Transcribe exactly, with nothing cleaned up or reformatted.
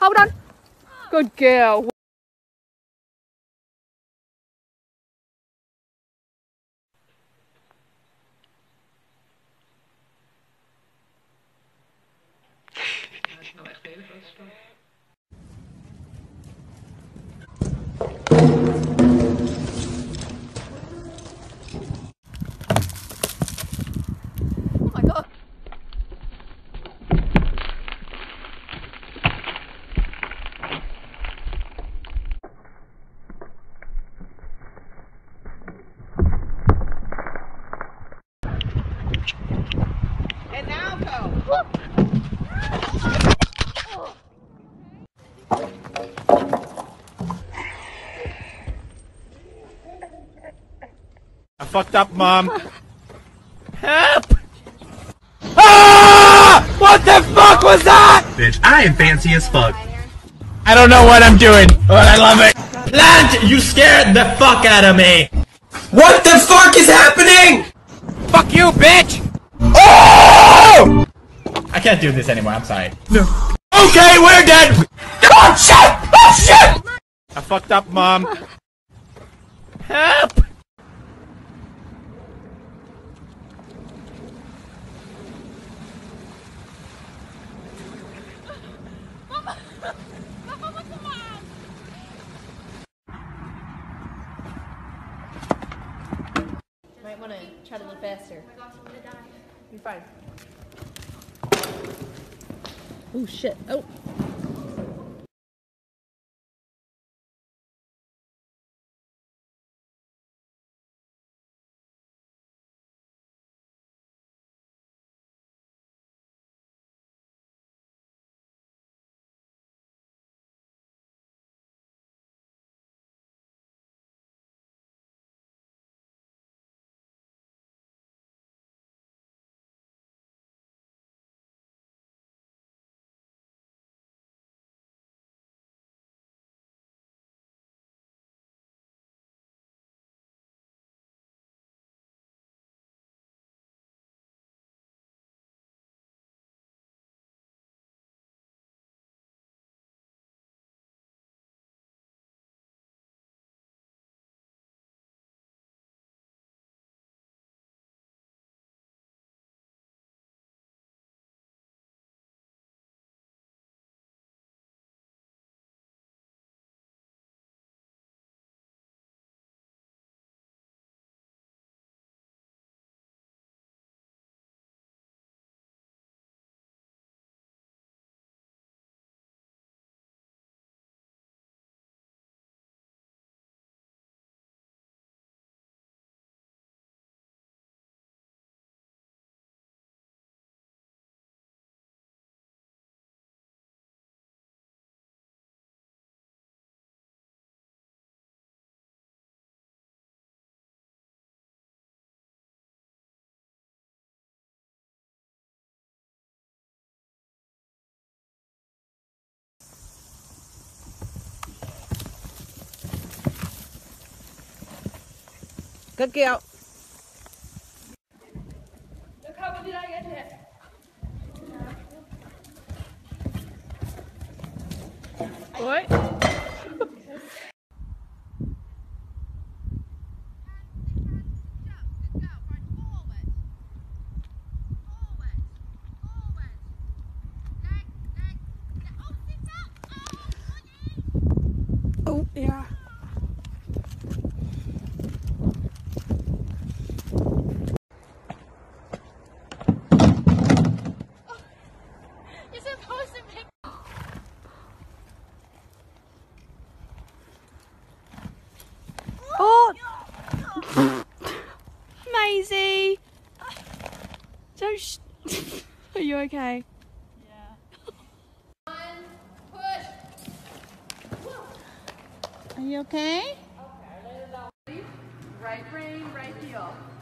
Hold on. Good girl. Oh my god. And now go. I fucked up, Mom. Help! Ah! What the fuck was that? Bitch, I am fancy as fuck. I don't know what I'm doing, but I love it. Lance, you scared the fuck out of me. What the fuck is happening? Fuck you, bitch! Oh! I can't do this anymore, I'm sorry. No. Okay, we're dead! Oh shit! Oh shit! I fucked up, Mom. Help! Might want to try to look faster. You're fine. Oh shit. Oh. Good girl. Look how did I get hit? What? Oh, yeah. You're supposed to make. Oh! Maisie! Don't sh- Are you okay? Yeah. One, push! Are you okay? Okay, right brain, right heel.